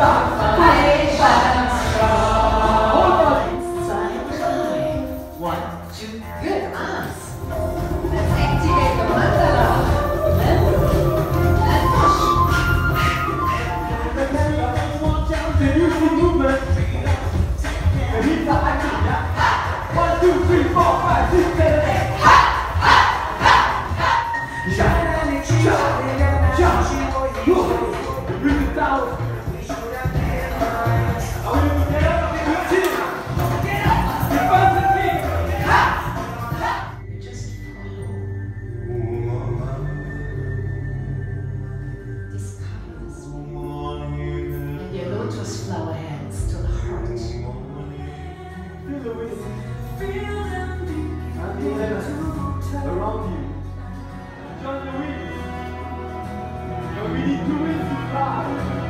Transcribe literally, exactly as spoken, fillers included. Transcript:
Five, five. One, two, good arms. Let's activate the mandala. Left and push. One, two, three, four, five, six, seven, eight. Jump, jump, jump. Bring it down. I want you to get up and get up. Get up. Advance the feet. Just follow. This colors and your lotus flower hands to the heart. Feel the wind. And the air around you. Enjoy the wind. You're really doing to fly.